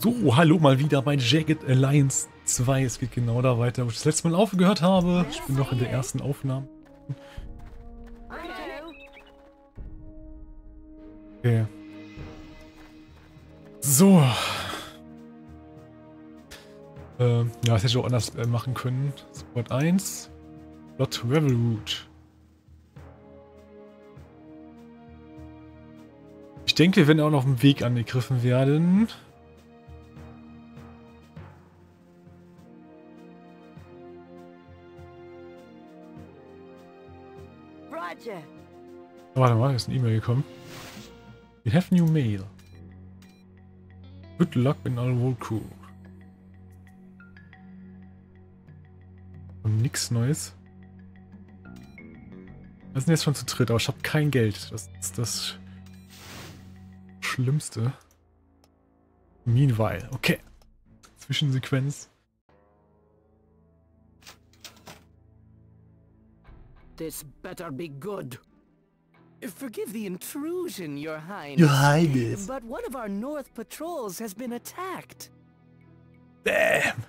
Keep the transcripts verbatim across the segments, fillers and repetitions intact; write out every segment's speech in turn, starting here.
So, hallo mal wieder bei Jagged Alliance zwei. Es geht genau da weiter, wo ich das letzte Mal aufgehört habe. Ich bin noch in der ersten Aufnahme. Okay. So. Äh, ja, das hätte ich auch anders äh, machen können. Support eins. Plot Revolute. Ich denke, wir werden auch noch auf dem Weg angegriffen werden. Oh, warte mal, ist eine E-Mail gekommen. We have new mail. Good luck in our whole crew. Und nix Neues. Wir sind jetzt schon zu dritt, aber ich habe kein Geld. Das ist das Schlimmste. Meanwhile, okay. Zwischensequenz. This better be good. Forgive the intrusion, Your Highness. Your Highness. But one of our North patrols has been attacked. Damn.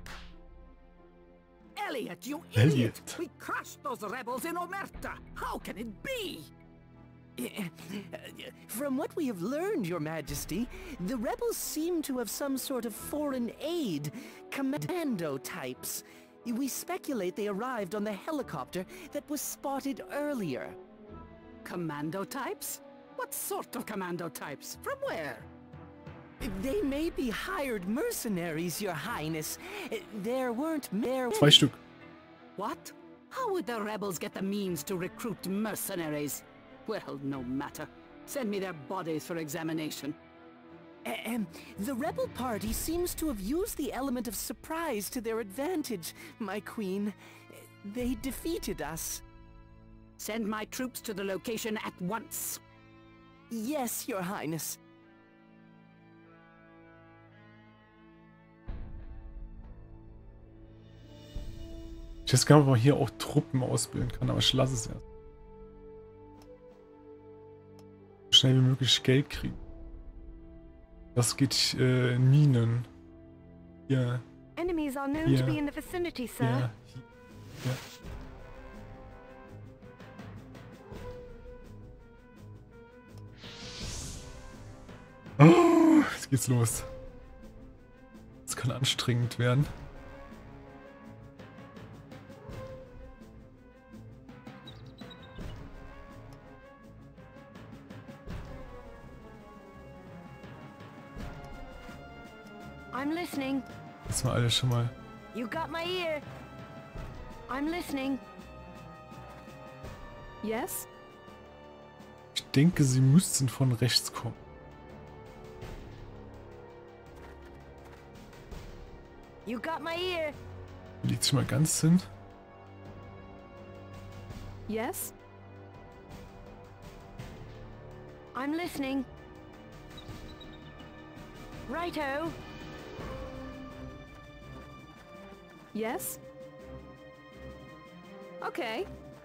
Elliot, you Elliot. idiot! We crushed those rebels in Omerta. How can it be? From what we have learned, Your Majesty, the rebels seem to have some sort of foreign aid, commando types. We speculate they arrived on the helicopter that was spotted earlier. Commando types? What sort of commando types? From where? They may be hired mercenaries, Your Highness. There weren't there. Zwei Stück. What? How would the rebels get the means to recruit mercenaries? Well, no matter. Send me their bodies for examination. Um, the rebel party seems to have used the element of surprise to their advantage, my queen. They defeated us. Send my troops to the location at once. Yes, Your Highness. Ich weiß gar nicht, ob man hier auch Truppen ausbilden kann, aber ich lasse es erst. So schnell wie möglich Geld kriegen. Das geht äh, in Minen. Hier. Enemies are known Hier. to be in the vicinity, sir. Ja. Hier. Ja. Oh, jetzt geht's los. Das kann anstrengend werden. I'm listening. Das war alles schon mal. You got my ear. I'm listening. Yes? Ich denke, sie müssten von rechts kommen. You got my ear. Legt sich mal ganz hin. Yes? I'm listening. Righto. Yes? Okay.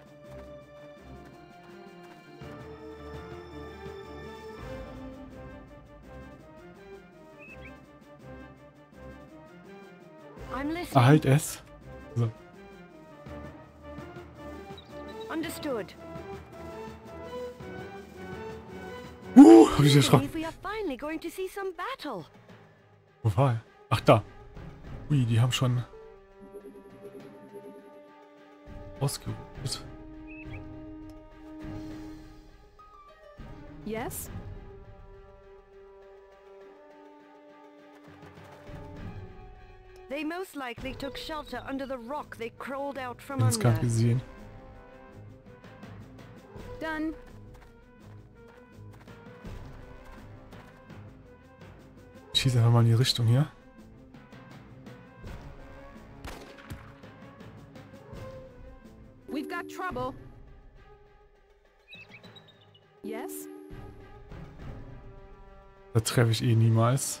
I'm listening. Erhalt es. So. Understood. Uh, hab ich erschrocken. We are finally going to see some battle. Wo war er? Ach, da. Ui, die haben schon ausgerüstet. Yes? They most likely took shelter under the rock they crawled out from Ich hab's gerade under. gesehen. Done. Ich schieße einfach mal in die Richtung hier. We've got trouble. Yes? Da treffe ich eh niemals.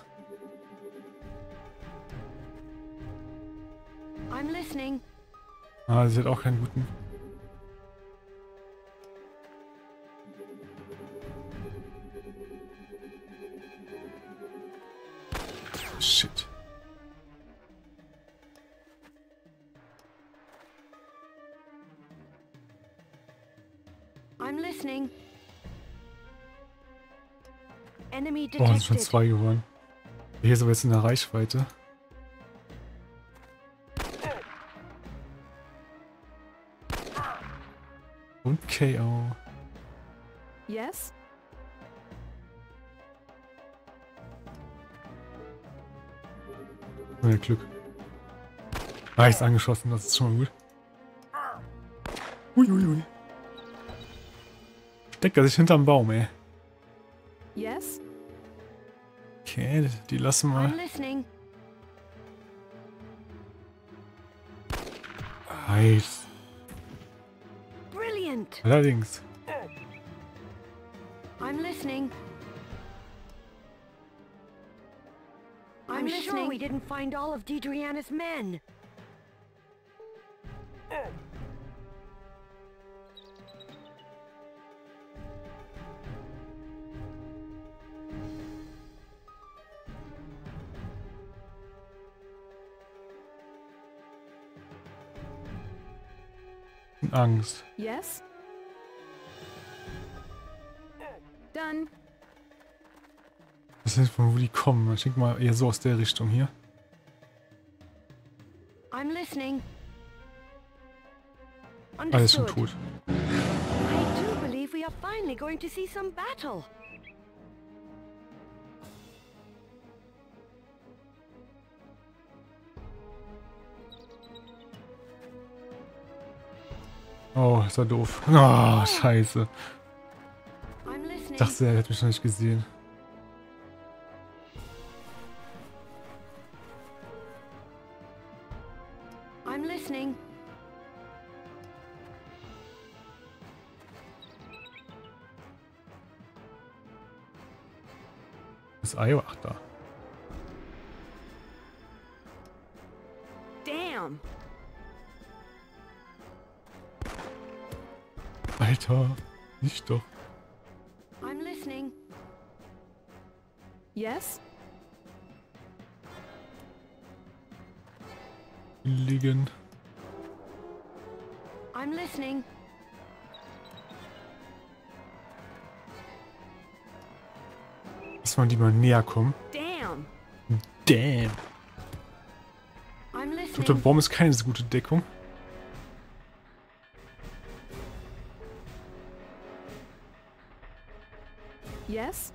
I'm listening. Ah, sie hat auch keinen guten. Shit. I'm listening. Enemy Boah, sind schon detected. zwei geworden. Hier ist aber jetzt in der Reichweite. Und K O. Yes? Oh, ja, Glück. Ah, ist angeschossen, das ist schon mal gut. Uiuiui. Steckt er sich hinterm Baum, ey. Yes? Okay, die lassen wir. I'm listening. Nice. Brilliant. Allerdings. I'm listening. I'm, I'm listening. Sure we didn't find all of Deidreana's men. Angst. Yes? Done. Das ist von wo die kommen. Ich denke mal eher so aus der Richtung hier. I'm listening. Alles schon Understood. tot. I do believe we are finally going to see some battle. Oh, ist er doof. Oh, scheiße. I'm Ich listening. dachte, er hätte mich noch nicht gesehen. I'm listening. Das Ei, ach da. Damn. Alter, nicht doch. I'm listening. Yes? Liegen. I'm listening. Lass mal die mal näher kommen. Damn. Damn. I'm Ich glaube, der listening. Baum ist keine so gute Deckung. Yes?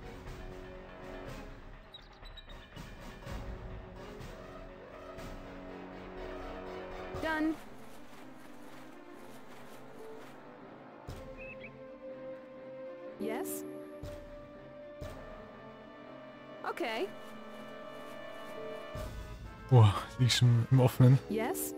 Done. Yes? Okay. Boah, liegt schon im Offenen. Yes?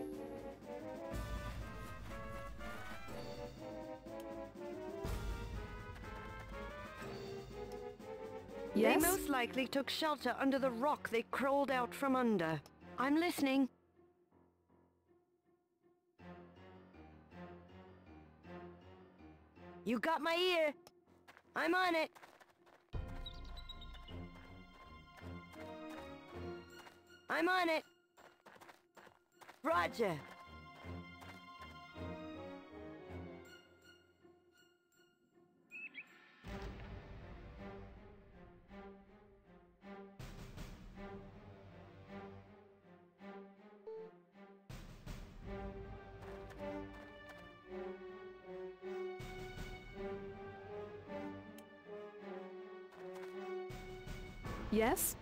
Yes? They most likely took shelter under the rock they crawled out from under. I'm listening. You got my ear. I'm on it. I'm on it. Roger. Yes?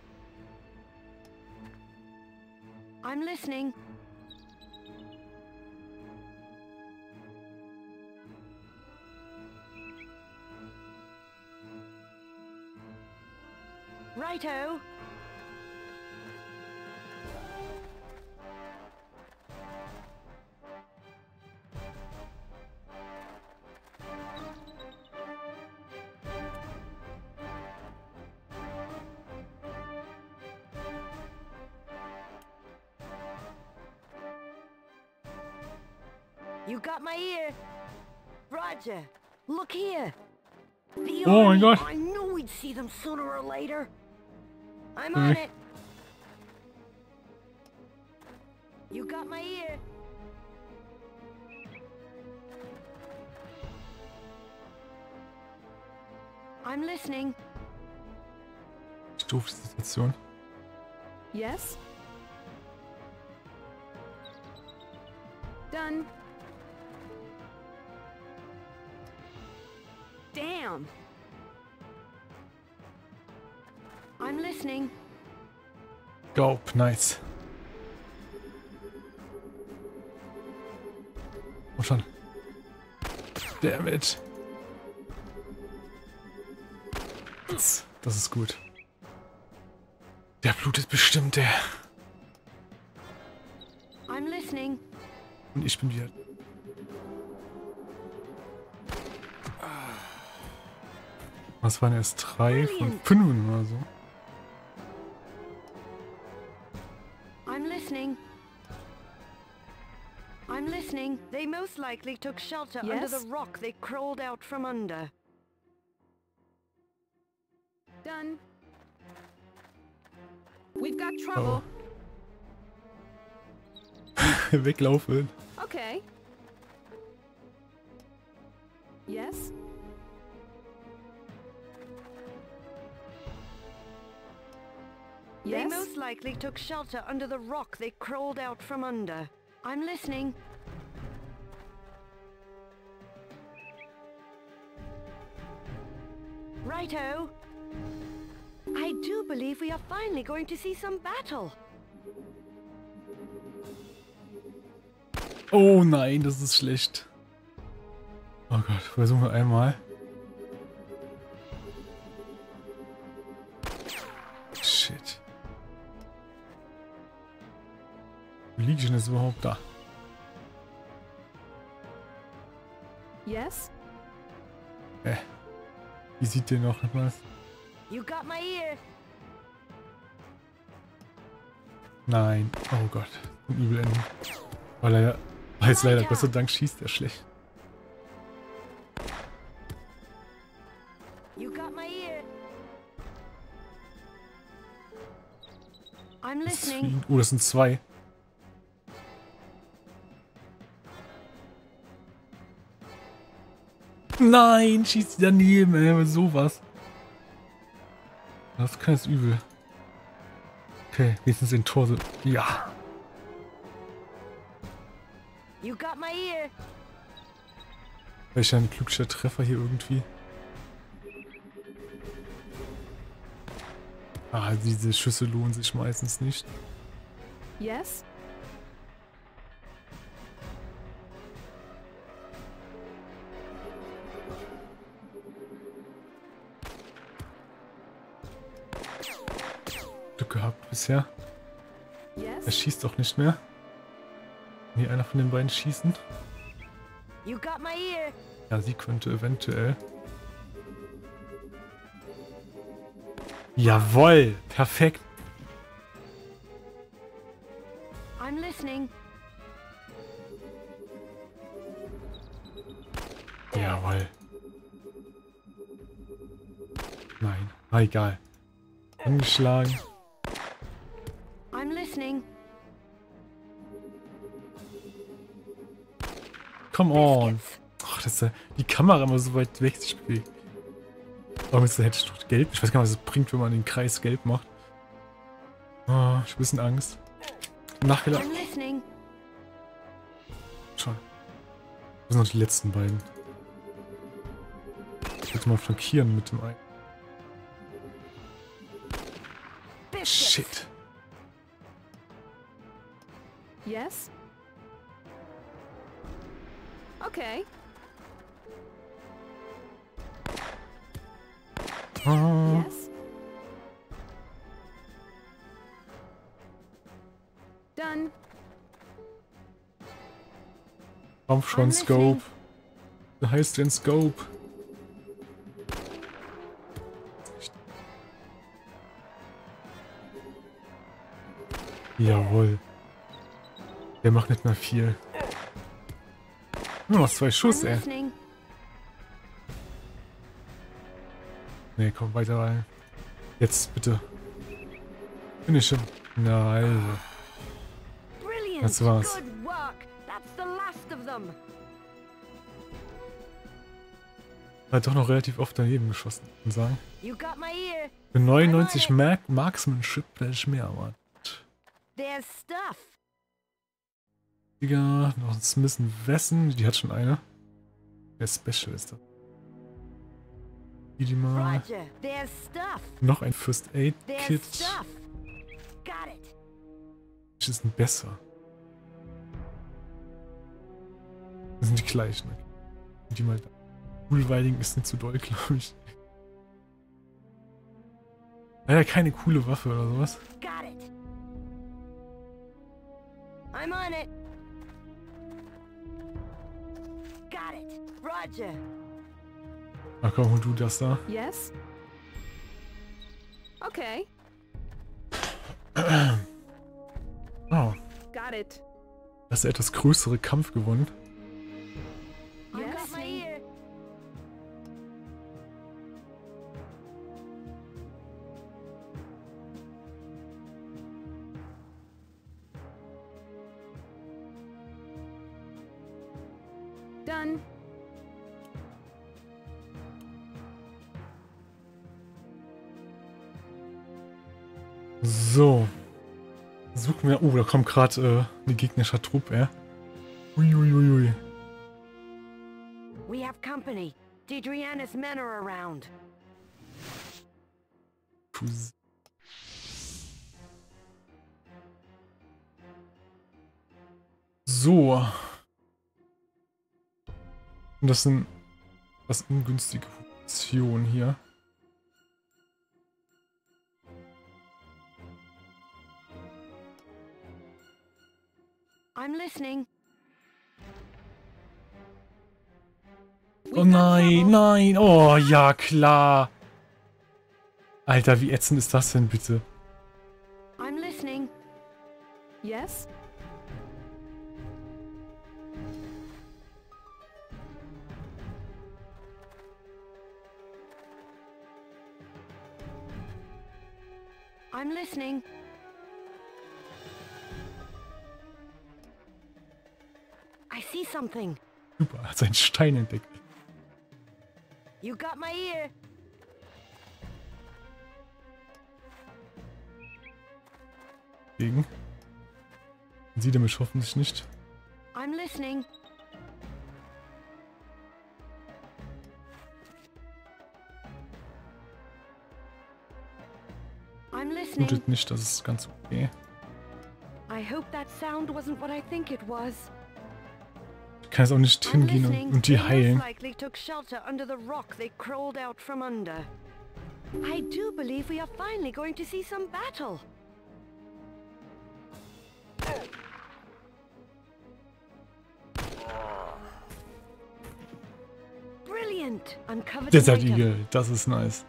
I'm listening. Righto. You got my ear. Roger. Look here. The Oh my army. God. I knew we'd see them sooner or later. I'm on Okay. it. You got my ear. I'm listening. Doofe Situation. Yes? Done. Damn. I'm listening. Go, nice. Oh schon. Damn it. Das, das ist gut. Der blutet bestimmt, der. I'm listening. Und ich bin wieder. Was waren erst drei von fünf oder so? I'm listening. I'm listening. They most likely took shelter Yes? under the rock they crawled out from under. Done. We've got trouble. Oh. Weglaufen. Okay. Yes? They Yes? most likely took shelter under the rock they crawled out from under. I'm listening. Righto. I do believe we are finally going to see some battle. Oh nein, das ist schlecht. Oh Gott, versuchen wir einmal. Shit. Wie liege ich denn jetzt überhaupt da? Yes? Äh. Wie sieht der noch was? You got my ear. Nein. Oh Gott. Ein übel Ende. Weil er ja. Jetzt leider, Gott sei Dank schießt er schlecht. You got my ear. I'm Das ist für listening. ihn. Oh, das sind zwei. Nein, schießt sie daneben, ey, sowas. Das kann jetzt übel. Okay, wenigstens den Tor so. Ja. You got my ear. Welcher ein glücklicher Treffer hier irgendwie. Ah, diese Schüsse lohnen sich meistens nicht. Yes? Glück gehabt bisher. Er Yes? schießt auch nicht mehr. Nee, einer von den beiden schießen. You got my ear. Ja, sie könnte eventuell. Jawohl! Perfekt! I'm listening. Jawohl. Nein. Ah, egal. Angeschlagen. I'm listening. Come on. Biscuits. Ach, dass der, die Kamera immer so weit weg sich bewegt. Warum ist der hätte ich doch gelb? Ich weiß gar nicht, was es bringt, wenn man den Kreis gelb macht. Oh, ich hab ein bisschen Angst. Nachgeladen. I'm listening. Schon. Das sind noch die letzten beiden. Ich wollte mal flankieren mit dem einen. Biscuits. Shit. Yes? Okay. Ah, Yes? Done. komm schon, I'm Scope. Wie heißt denn Scope? Jawohl. Der macht nicht mehr viel. Nur noch zwei Schuss, I'm ey. listening. Nee, komm, weiter rein. Jetzt, bitte. Finish him. Na, also. Brilliant. Das war's. Good work. That's the last of them. Hat doch noch relativ oft daneben geschossen, muss man sagen. You got my ear. Für neunundneunzig Mark Marksmanship hätte ich mehr erwartet. There's stuff. Digga, noch ein Smith und Wesson, die hat schon eine. Der Special ist das. Die mal. Roger. There's stuff. Noch ein First Aid There's Kit. stuff. Got it. Das ist ein besser. Das sind die gleichen. Und die mal da. Coolweiding ist nicht zu doll, glaube ich. Leider keine coole Waffe oder sowas. Got it. I'm on it. Got it. Roger. Ach komm, hol du das da. Yes? Okay, Oh, got it. das ist der etwas größere Kampf gewonnen. I got Yes? my ear. Done. So. Suchen wir. Oh, da kommt gerade äh, eine gegnerische Truppe, ja. Uiuiui. We have company. Deidriana's men are around. So. Und das sind was ungünstige Positionen hier. I'm listening. Oh nein, nein. Oh, ja, klar. Alter, wie ätzend ist das denn bitte? I'm listening. Yes? I'm listening. I see something. Super, hat seinen Stein entdeckt. You got my ear. Gegen. Sie damit hoffentlich nicht. I'm listening. I'm listening. Mutet nicht, das ist ganz okay. I hope that sound wasn't what I think it was. Ich kann jetzt auch nicht I'm hingehen listening. und, und die They most heilen. likely took shelter under the rock they crawled out from under. I do believe we are finally going to see some battle. Brilliant! Uncovered Desert an item. Eagle, das ist nice.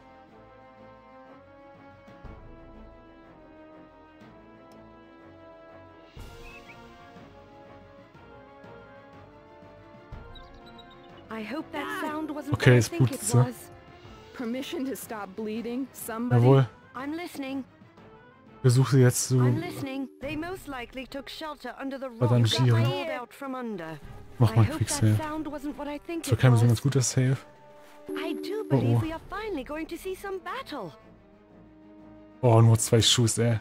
I hope that sound wasn't Okay, what I es think blutet it so. was. Permission to stop bleeding? Somebody? Jawohl. I'm listening. Versuche sie jetzt zu I'm listening. They most likely took shelter under the rock Balancieren. they crawled out from under. Mach mal I hope Quick that Save. sound wasn't what I think Das war it kein was. besonders guter Save. I do Oh, believe oh. we are finally going to see some battle. Oh, nur zwei Schuss, ey.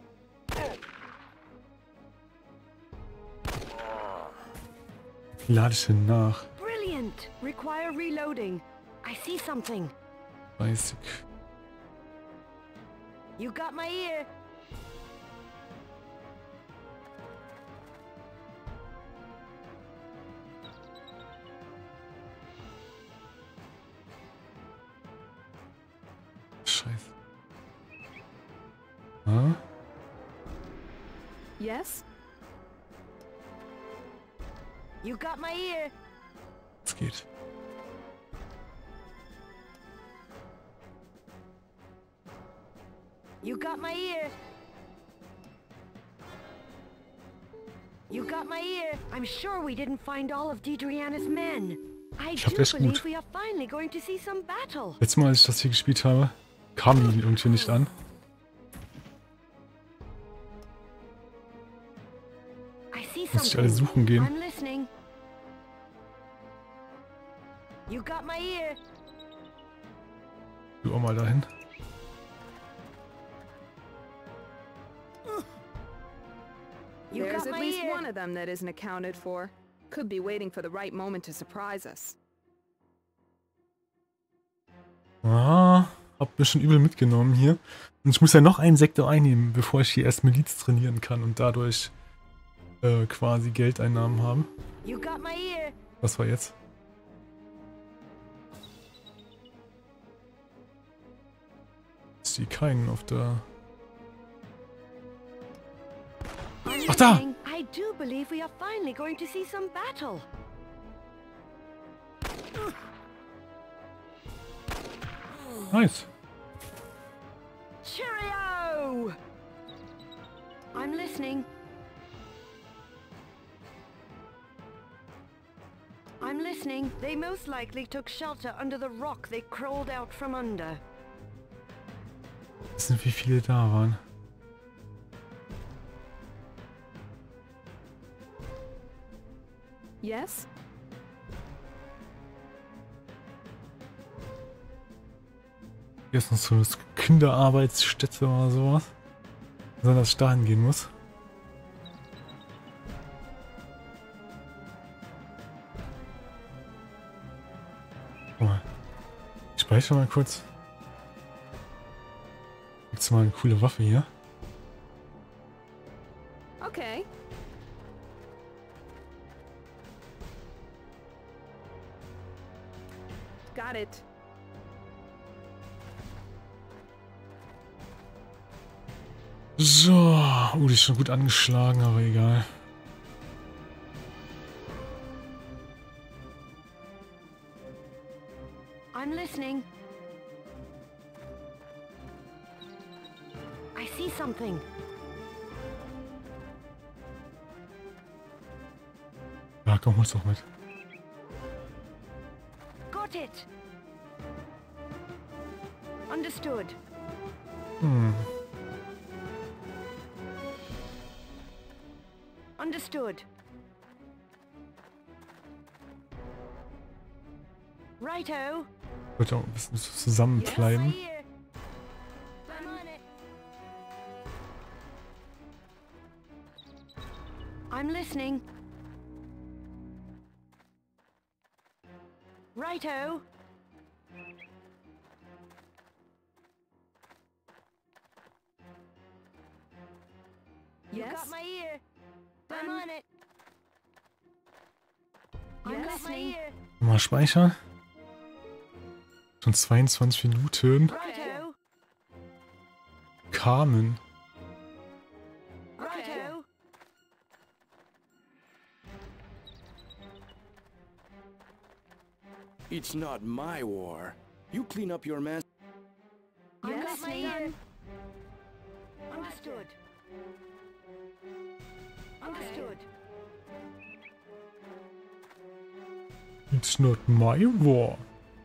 Wie lade ich denn nach? Brilliant. Require reloading. I see something. dreißig. You got my ear. Scheiße. Ah? Yes? You got my ear. Es geht. You got my ear. You got my ear. I'm sure we didn't find all of Deidriana's men. I Ich hab do das believe gut. we are finally going to see some battle. Letztes Mal, als ich das hier gespielt habe, kam die irgendwie nicht an. I see Muss ich alle something. suchen gehen. I'm listening. You got my ear. Du auch mal dahin. You There's got at my least ear. one of them that isn't accounted for. Could be waiting for the right moment to surprise us. Ah, hab mir schon übel mitgenommen hier. Und ich muss ja noch einen Sektor einnehmen, bevor ich hier erst Miliz trainieren kann und dadurch äh, quasi Geldeinnahmen haben. You got my ear. Was war jetzt? Ich sehe keinen auf der... I'm Ach, da! listening. I do believe we are finally going to see some battle. Nice. Cheerio! I'm listening. I'm listening. They most likely took shelter under the rock they crawled out from under. Wissen, wie viele da waren. Yes? Hier ist noch so eine Kinderarbeitsstätte oder sowas. Sondern dass ich dahin gehen muss. Guck mal. Ich speichere mal kurz. Gibt's mal eine coole Waffe hier? Okay. Got it. So. Uh, die ist schon gut angeschlagen, aber egal. I'm listening. I see something. Ja, komm, hol's doch mit. Got it. Understood. Hm. Understood. Righto. Sollte auch ein bisschen so zusammenbleiben. Yes, I hear. I'm on it. I'm listening. Righto. You Yes? got my ear. I'm on it. I Yes? got my ear. Mal speichern. Schon zweiundzwanzig Minuten. Righto. Carmen. Righto. It's not my war. You clean up your mess. I got Yes, my ear. done. Understood. Understood. It's not my war.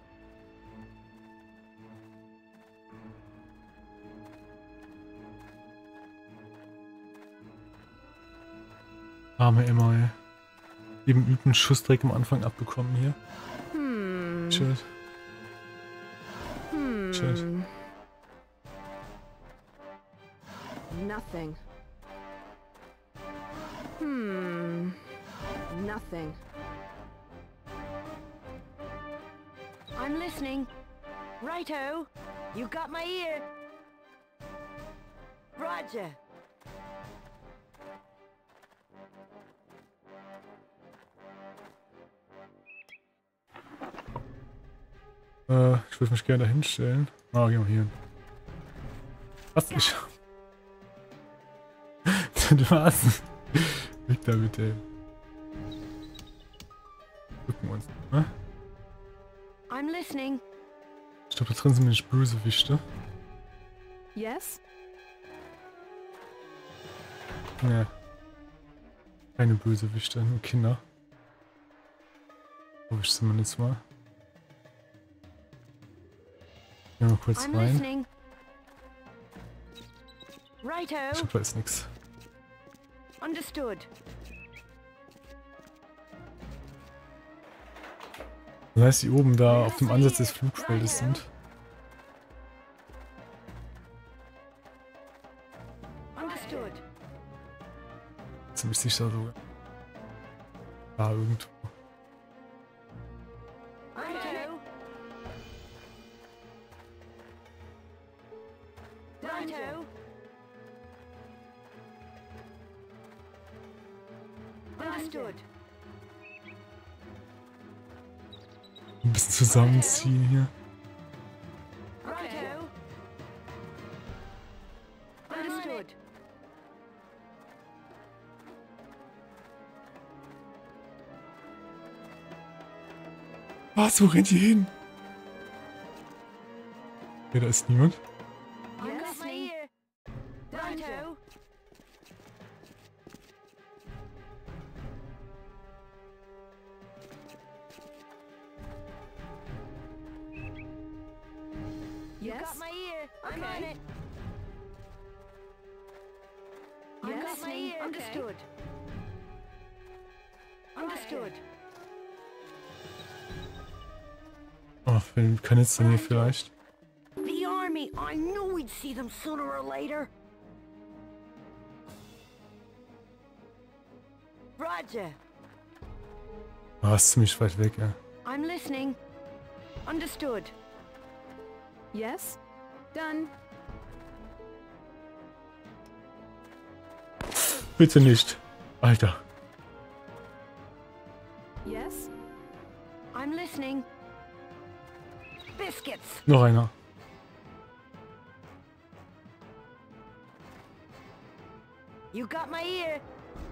Arme Emma, ey. Eben übten Schuss direkt am Anfang abbekommen hier. Hmm. Shit. Hmm. Shit. Nothing. Hmm. Nothing. I'm listening. Righto. You got my ear. Roger. Äh, ich würde mich gerne da hinstellen. Ah, geh mal hier hin. Was? Ich... Was? Weg da bitte. Gucken wir uns. Ne? I'm listening. Ich glaube, da drin sind nämlich Bösewichte. Yes? Ne. Keine Bösewichte, nur Kinder. Hoffe ich zumindest mal. Gehen wir mal kurz I'm rein. listening. Righto. Ich glaube, da ist nix. Understood. Das heißt, die oben da auf dem Ansatz des Flugfeldes sind. Understood. Ziemlich sicher sogar. Da irgendwo. Righto. Righto. Understood. Ein bisschen zusammenziehen hier. Righto. Understood. Was, wo rennt ihr hin? Okay, da ist niemand. I'm listening. Righto. You Yes? got my ear. I'm Okay. on it. I'm Yes? listening. Okay. Understood. Understood. Oh, wen kann jetzt denn hier vielleicht? The army. I knew we'd see them sooner or later. Roger. Ah, ist ziemlich weit weg, ja. I'm listening. Understood. Yes? Done. Bitte nicht. Alter. Yes? I'm listening. Biscuits. Noch einer. You got my ear.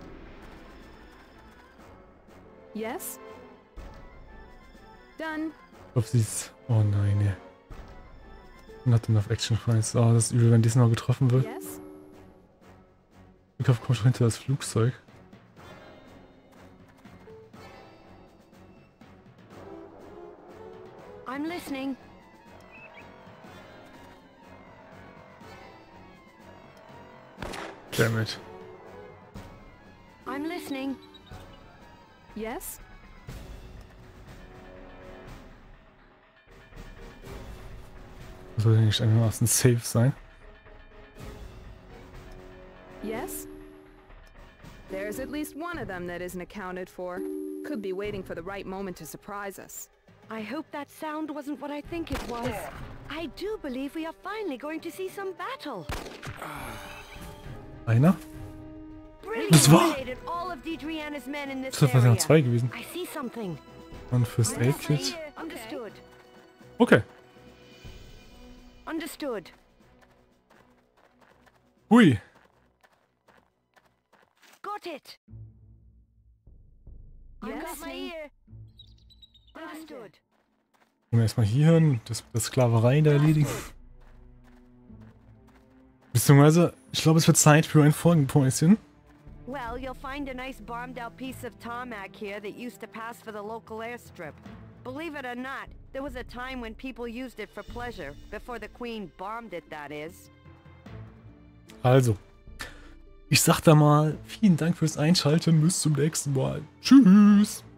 Yes? Done. Ich hoffe, sie ist... Oh nein, ne. Not enough action points. Oh, das ist übel, wenn diesmal getroffen wird. Yes? Ich hoffe, kommt schon hinter das Flugzeug. I'm listening. Damn it. I'm listening. Yes? Soll ja nicht einigermaßen safe sein. Yes? There's at least one of them that isn't accounted for. Could be waiting for the right moment to surprise us. I hope that sound wasn't what I think it was. I do believe we are finally going to see some battle. Einer? Brilliant. Das war- Eliminated all of Deidreana's men in this Das waren ja area. zwei gewesen. I see something. Und First Aid Kit. Understood. Okay. Understood. Hui. Got it. I Yes? got my ear. Understood. Gehen wir erstmal hier hin, das, das Sklaverei da erledigen. Beziehungsweise, ich glaube, es wird Zeit für ein Folgenpäuschen. Well, you'll find a nice bombed out piece of tarmac here that used to pass for the local airstrip. Believe it or not, there was a time when people used it for pleasure, before the Queen bombed it, that is. Also, ich sag da mal, vielen Dank fürs Einschalten, bis zum nächsten Mal. Tschüss.